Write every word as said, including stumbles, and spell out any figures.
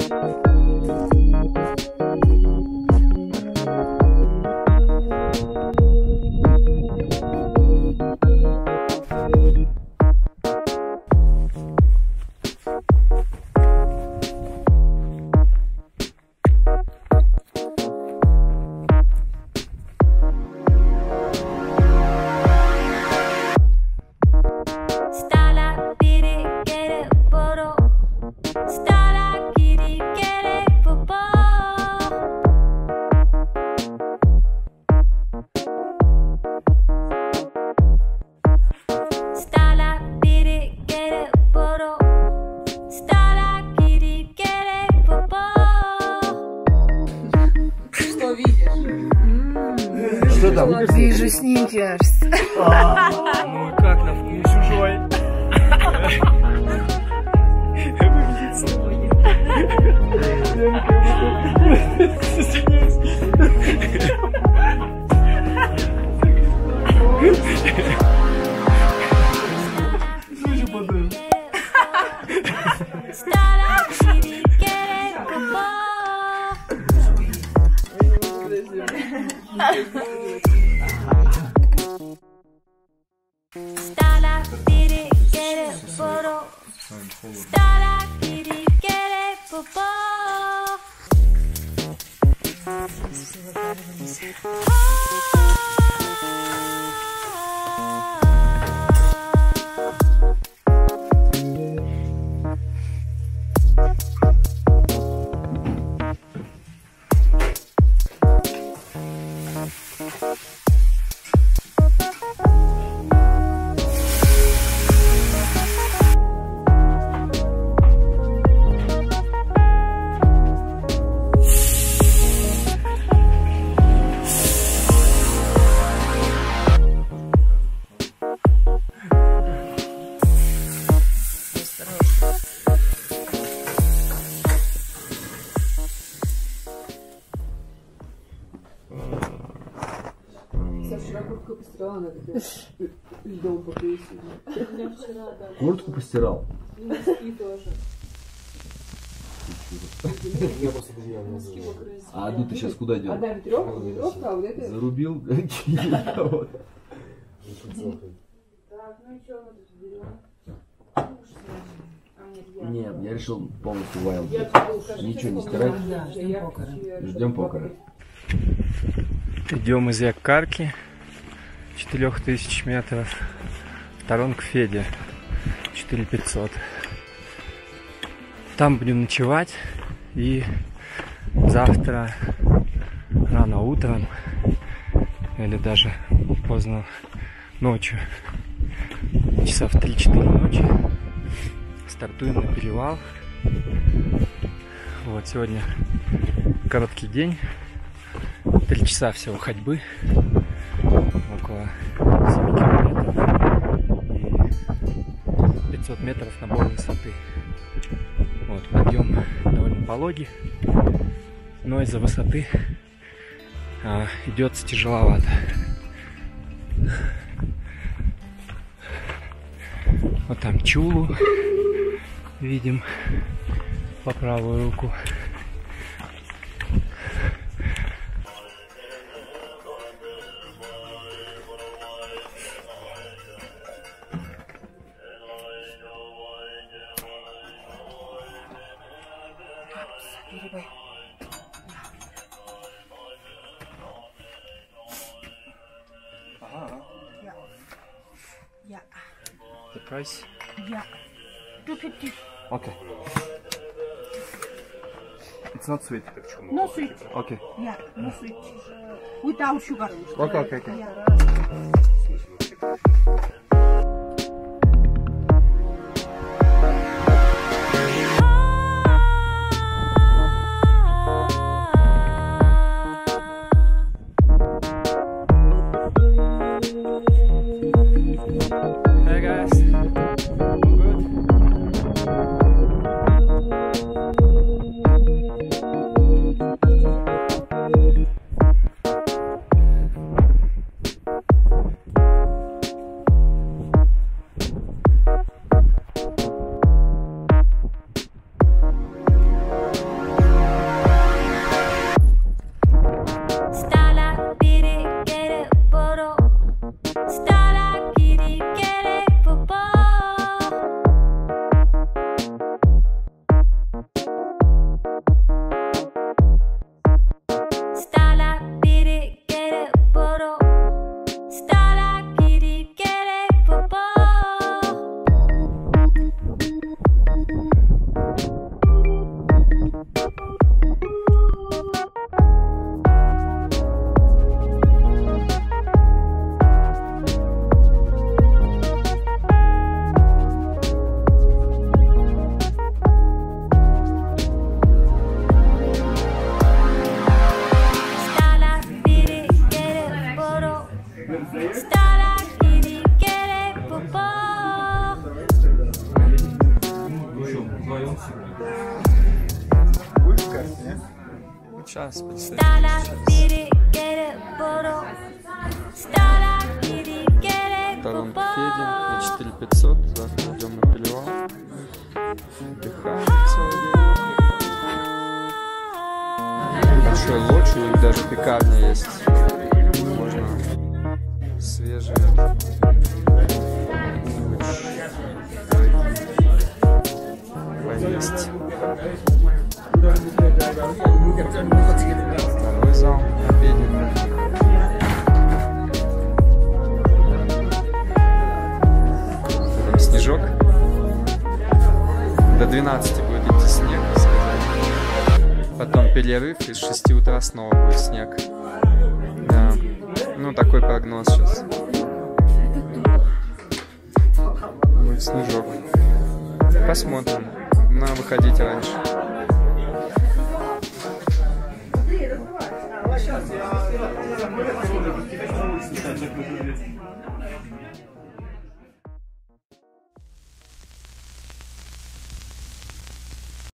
Что там? Вижу сникерс. Ну как на вкус чужой? Куртку постирал? А одну ты сейчас куда делал? Одна ветровка, ветровка, а вот это... Зарубил? Так, ну и что мы тут берем? Нет, я решил полностью вайл. Ничего не стирать. Ждем покора. Идем из Якарки, четырех тысяч метров, в Таронг-Феде, четыре тысячи пятьсот. Там будем ночевать, и завтра рано утром, или даже поздно ночью, часа в три-четыре ночи, стартуем на перевал. Вот сегодня короткий день. Три часа всего ходьбы, около семи километров и пятьсот метров набор высоты. Вот, подъем довольно пологий, но из-за высоты а, идется тяжеловато. Вот там Чулу видим по правую руку. Yeah. The price? Yeah. two fifty. Okay. It's not sweet. No sweet. Okay. Yeah, no sweet. Without sugar. Okay, okay, okay. Yeah. Hey guys, all good? Сейчас, Таронг Феди на четыре пятьсот. Завтра идем на перевал. Отдыхаем целый день. Большой лодж, у них даже пекарня есть. Можно свежее поесть. Второй зал обеденный. Там снежок. До двенадцати будет идти снег, сказать. Потом перерыв, и с шести утра снова будет снег. Да. Ну, такой прогноз сейчас. Будет снежок. Посмотрим. Надо выходить раньше.